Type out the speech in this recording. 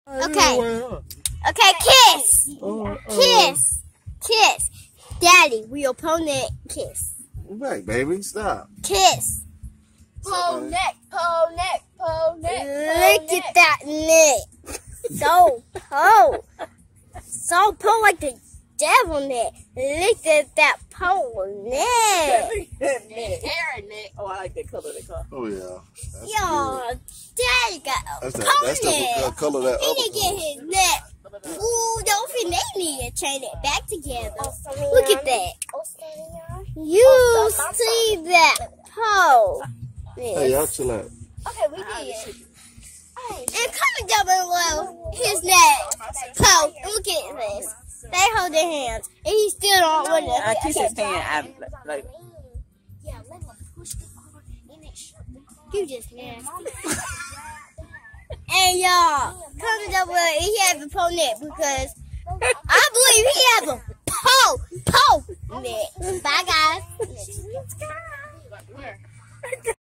Okay. Okay, kiss. Kiss. Kiss. Daddy, we opponent kiss. Back, baby. Stop. Kiss. Pole neck, pole neck, pole neck. Look at that neck. So pole. So pole like the devil neck. Look at that pole neck. Aaron neck. Oh, I like that color they call. Oh, yeah. That's Yo, Daddy got a That's pole the neck. color that He other didn't get his neck. Ooh, don't think they need to chain it back together. Oh, Look at that. You see that pole? Hey, y'all chill out. Okay, we did. And comment down below his neck. Pole. Look at this. They hold their hands. And he still don't want to. I kiss his hand. Like, You just nasty. And y'all, comment down below if he has a pole neck because I believe he has a pole neck. Bye guys.